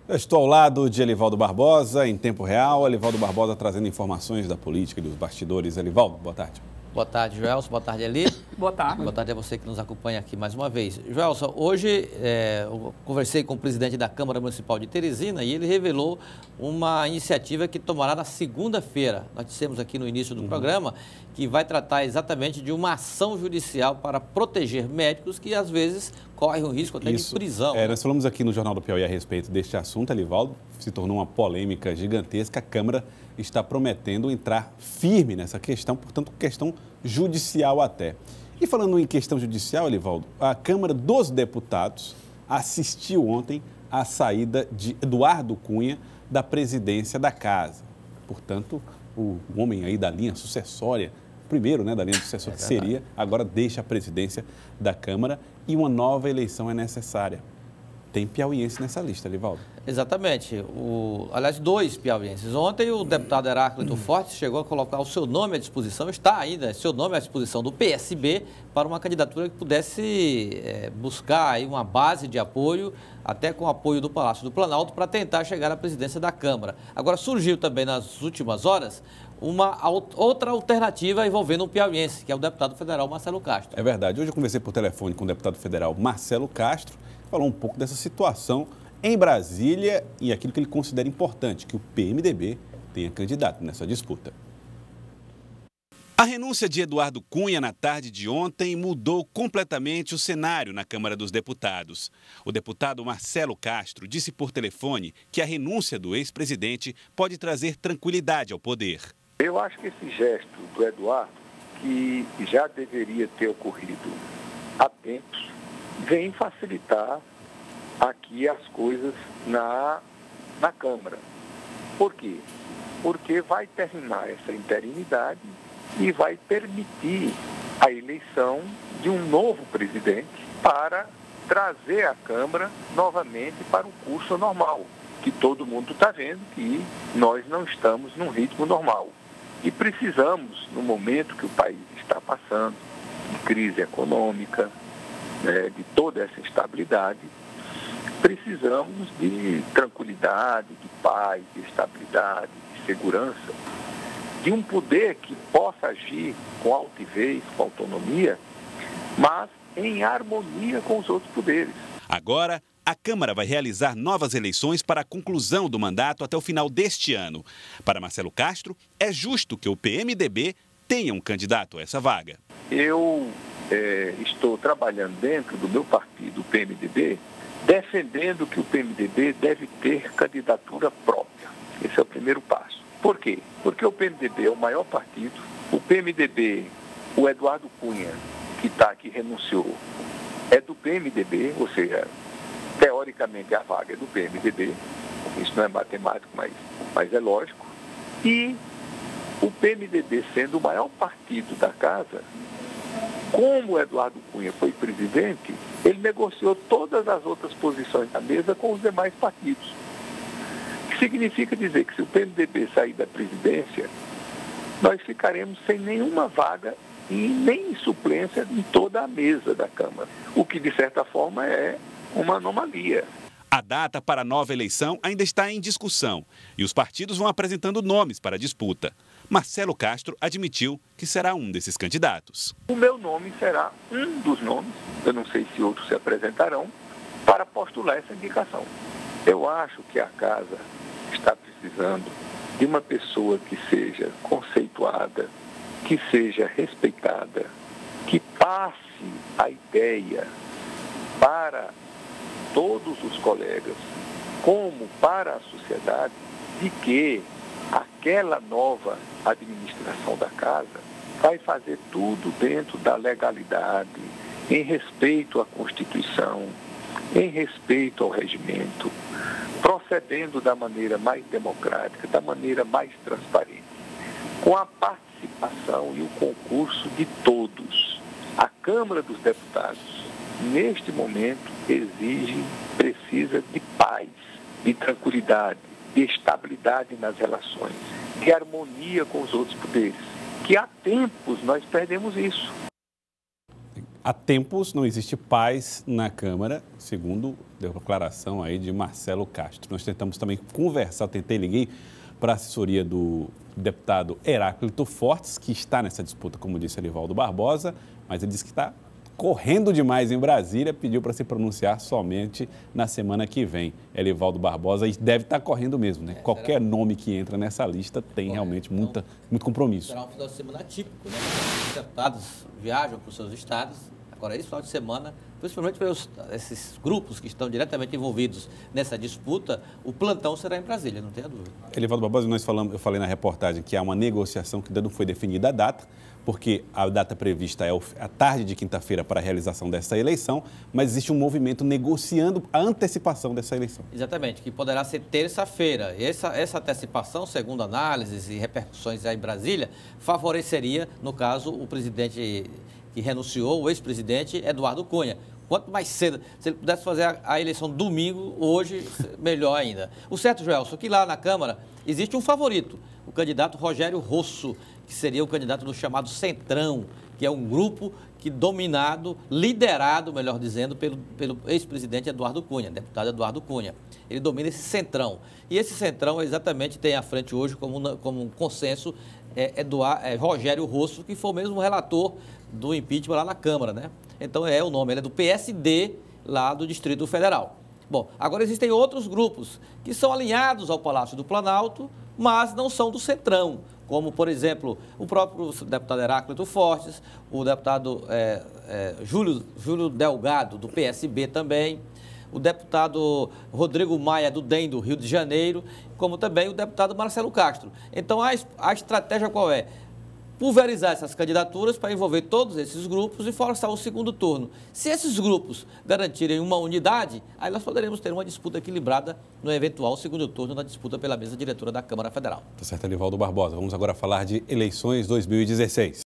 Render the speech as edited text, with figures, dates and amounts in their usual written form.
Eu estou ao lado de Elivaldo Barbosa, em tempo real. Elivaldo Barbosa trazendo informações da política e dos bastidores. Elivaldo, boa tarde. Boa tarde, Joelson. Boa tarde, Eli. Boa tarde. Boa tarde a você que nos acompanha aqui mais uma vez. Joelson, hoje eu conversei com o presidente da Câmara Municipal de Teresina e ele revelou uma iniciativa que tomará na segunda-feira. Nós dissemos aqui no início do programa que vai tratar exatamente de uma ação judicial para proteger médicos que às vezes correm o risco até de prisão. Nós falamos aqui no Jornal do Piauí a respeito deste assunto, Elivaldo. Se tornou uma polêmica gigantesca. A Câmara está prometendo entrar firme nessa questão, portanto, questão judicial até. E falando em questão judicial, Elivaldo, a Câmara dos Deputados assistiu ontem à saída de Eduardo Cunha da presidência da Casa. Portanto, o homem aí da linha sucessória, primeiro, da linha sucessória que seria, agora deixa a presidência da Câmara e uma nova eleição é necessária. Tem piauiense nessa lista, Elivaldo. Exatamente. Aliás, 2 piauienses. Ontem o deputado Heráclito Fortes chegou a colocar o seu nome à disposição, está ainda, seu nome à disposição do PSB para uma candidatura que pudesse buscar aí uma base de apoio, até com o apoio do Palácio do Planalto, para tentar chegar à presidência da Câmara. Agora, surgiu também nas últimas horas uma outra alternativa envolvendo um piauiense, que é o deputado federal Marcelo Castro. É verdade. Hoje eu conversei por telefone com o deputado federal Marcelo Castro, falou um pouco dessa situação em Brasília e aquilo que ele considera importante, que o PMDB tenha candidato nessa disputa. A renúncia de Eduardo Cunha na tarde de ontem mudou completamente o cenário na Câmara dos Deputados. O deputado Marcelo Castro disse por telefone que a renúncia do ex-presidente pode trazer tranquilidade ao poder. Eu acho que esse gesto do Eduardo, que já deveria ter ocorrido há tempos, vem facilitar aqui as coisas na Câmara. Por quê? Porque vai terminar essa interinidade e vai permitir a eleição de um novo presidente para trazer a Câmara novamente para o curso normal, que todo mundo está vendo que nós não estamos num ritmo normal. E precisamos, no momento que o país está passando, de crise econômica, de toda essa instabilidade, precisamos de tranquilidade, de paz, de estabilidade, de segurança, de um poder que possa agir com altivez, com autonomia, mas em harmonia com os outros poderes. Agora, a Câmara vai realizar novas eleições para a conclusão do mandato até o final deste ano. Para Marcelo Castro, é justo que o PMDB tenha um candidato a essa vaga. Eu estou trabalhando dentro do meu partido, o PMDB, defendendo que o PMDB deve ter candidatura própria. Esse é o primeiro passo. Por quê? Porque o PMDB é o maior partido. O PMDB, o Eduardo Cunha, que renunciou, é do PMDB, ou seja, teoricamente a vaga é do PMDB. Isso não é matemático, mas é lógico. E o PMDB, sendo o maior partido da casa, como o Eduardo Cunha foi presidente, ele negociou todas as outras posições da mesa com os demais partidos. O que significa dizer que se o PMDB sair da presidência, nós ficaremos sem nenhuma vaga e nem suplência em toda a mesa da Câmara, o que de certa forma é uma anomalia. A data para a nova eleição ainda está em discussão e os partidos vão apresentando nomes para a disputa. Marcelo Castro admitiu que será um desses candidatos. O meu nome será um dos nomes, eu não sei se outros se apresentarão, para postular essa indicação. Eu acho que a Casa está precisando de uma pessoa que seja conceituada, que seja respeitada, que passe a ideia para todos os colegas, como para a sociedade, de que aquela nova administração da Casa vai fazer tudo dentro da legalidade, em respeito à Constituição, em respeito ao regimento, procedendo da maneira mais democrática, da maneira mais transparente, com a participação e o concurso de todos. A Câmara dos Deputados, neste momento, precisa de paz, de tranquilidade, de estabilidade nas relações, de harmonia com os outros poderes, que há tempos nós perdemos isso. há tempos não existe paz na Câmara, segundo a declaração aí de Marcelo Castro. Nós tentamos também conversar, liguei para a assessoria do deputado Heráclito Fortes, que está nessa disputa, como disse Elivaldo Barbosa, mas ele disse que está correndo demais em Brasília, pediu para se pronunciar somente na semana que vem. Elivaldo Barbosa, e deve estar correndo mesmo, né? Qualquer nome que entra nessa lista tem realmente muito compromisso. Será um final de semana atípico, né? Os deputados viajam para os seus estados. Agora, esse final de semana, principalmente para esses grupos que estão diretamente envolvidos nessa disputa, o plantão será em Brasília, não tenha dúvida. Elivaldo Barbosa, eu falei na reportagem que há uma negociação que ainda não foi definida a data, porque a data prevista é a tarde de quinta-feira para a realização dessa eleição, mas existe um movimento negociando a antecipação dessa eleição. Exatamente, que poderá ser terça-feira. Essa antecipação, segundo análises e repercussões aí em Brasília, favoreceria, no caso, o presidente que renunciou, o ex-presidente Eduardo Cunha. Quanto mais cedo, se ele pudesse fazer a eleição domingo, hoje, melhor ainda. O certo, Joelson, que lá na Câmara existe um favorito, o candidato Rogério Rosso, que seria o candidato do chamado Centrão, que é um grupo liderado, melhor dizendo, pelo ex-presidente Eduardo Cunha, deputado Eduardo Cunha. Ele domina esse Centrão. E esse Centrão exatamente tem à frente hoje como um consenso Rogério Rosso, que foi o mesmo relator do impeachment lá na Câmara, né? Então é o nome, ele é do PSD lá do Distrito Federal. Bom, agora existem outros grupos que são alinhados ao Palácio do Planalto, mas não são do Centrão, como, por exemplo, o próprio deputado Heráclito Fortes, o deputado Júlio Delgado, do PSB também, o deputado Rodrigo Maia, do DEM do Rio de Janeiro, como também o deputado Marcelo Castro. Então, a estratégia qual é? Pulverizar essas candidaturas para envolver todos esses grupos e forçar o segundo turno. Se esses grupos garantirem uma unidade, aí nós poderemos ter uma disputa equilibrada no eventual segundo turno na disputa pela mesa diretora da Câmara Federal. Tá certo, Elivaldo Barbosa. Vamos agora falar de eleições 2016.